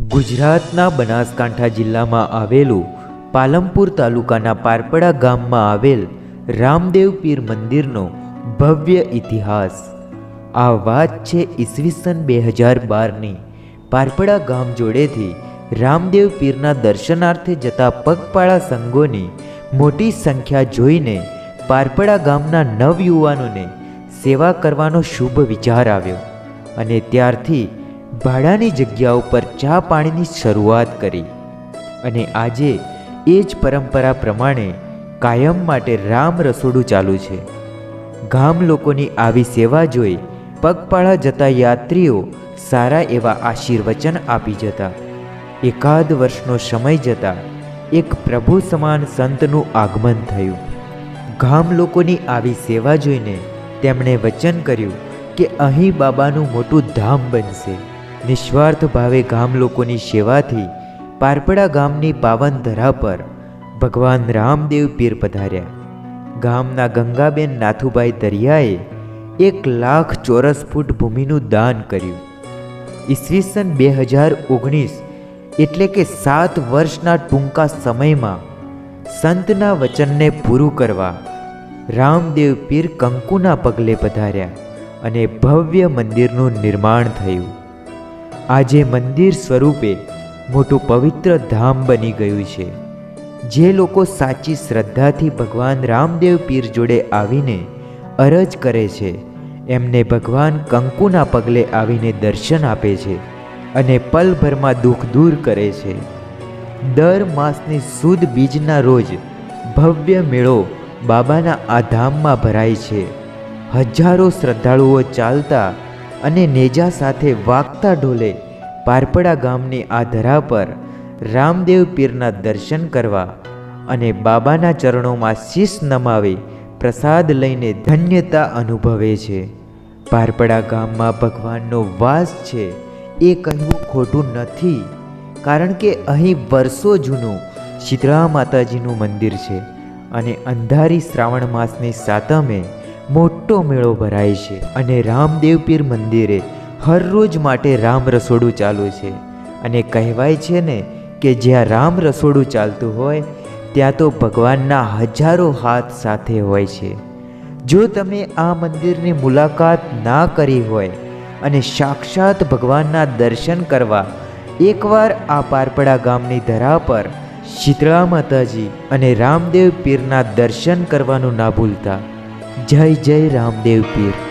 ગુજરાતના બનાસકાંઠા જિલ્લામાં આવેલું પાલનપુર તાલુકાના પારપડા ગામમાં આવેલ રામદેવ પીર મંદિરનો ભવ્ય ઇતિહાસ। આ વાત છે ઈસવીસન 2012ની। પારપડા ગામ જોડેથી રામદેવ પીરના દર્શનાર્થે જતા પગપાળા સંઘોની મોટી સંખ્યા જોઈને પારપડા ગામના નવયુવાનોને સેવા કરવાનો શુભ વિચાર આવ્યો અને ત્યારથી ભાડાની જગ્યાઓ પર ચા પાણીની શરૂઆત કરી અને આજે એ જ પરંપરા પ્રમાણે કાયમ માટે રામ રસોડું ચાલુ છે। ગામ લોકોની આવી સેવા જોઈ પગપાળા જતા યાત્રીઓ સારા એવા આશીર્વચન આપી જતા। એકાદ વર્ષનો સમય જતાં એક પ્રભુ સમાન સંતનું આગમન થયું। ગામ લોકોની આવી સેવા જોઈને તેમણે વચન કર્યું કે અહીં બાબાનું મોટું ધામ બનશે। નિસ્વાર્થ ભાવે ગામ લોકોની સેવાથી પારપડા ગામની પાવન ધરા પર ભગવાન રામદેવ પીર પધાર્યા। ગામના ગંગાબેન નાથુભાઈ દરિયાએ 1 લાખ ચોરસ ફૂટ ભૂમિનું દાન કર્યું। ઈસવીસન 2019 એટલે કે 7 વર્ષના ટૂંકા સમયમાં સંતના વચનને પૂરું કરવા રામદેવ પીર કંકુના પગલે પધાર્યા અને ભવ્ય મંદિરનું નિર્માણ થયું। આજે મંદિર સ્વરૂપે મોટું પવિત્ર ધામ બની ગયું છે। જે લોકો સાચી શ્રદ્ધાથી ભગવાન રામદેવ પીર જોડે આવીને અરજ કરે છે એમને ભગવાન કંકુના પગલે આવીને દર્શન આપે છે અને પલભરમાં દુઃખ દૂર કરે છે। દર માસની સુદ બીજના રોજ ભવ્ય મેળો બાબાના આ ધામમાં ભરાય છે। હજારો શ્રદ્ધાળુઓ ચાલતા અને નેજા સાથે વાગતા ઢોલે પારપડા ગામની આ ધરા પર રામદેવ પીરના દર્શન કરવા અને બાબાના ચરણોમાં શીશ નમાવી પ્રસાદ લઈને ધન્યતા અનુભવે છે। પારપડા ગામમાં ભગવાનનો વાસ છે એ કહેવું ખોટું નથી, કારણ કે અહીં વર્ષો જૂનું શીતળા માતાજીનું મંદિર છે અને અંધારી શ્રાવણ માસની સાતમે મોટો મેળો ભરાય છે અને રામદેવ પીર મંદિરે હરરોજ માટે રામ રસોડું ચાલુ છે અને કહેવાય છે ને કે જ્યાં રામ રસોડું ચાલતું હોય ત્યાં તો ભગવાનના હજારો હાથ સાથે હોય છે। જો તમે આ મંદિરની મુલાકાત ના કરી હોય અને સાક્ષાત ભગવાનના દર્શન કરવા એકવાર આ પારપડા ગામની ધરા પર શીતળા માતાજી અને રામદેવ પીરના દર્શન કરવાનું ના ભૂલતા। જય જય રામદેવ પીર।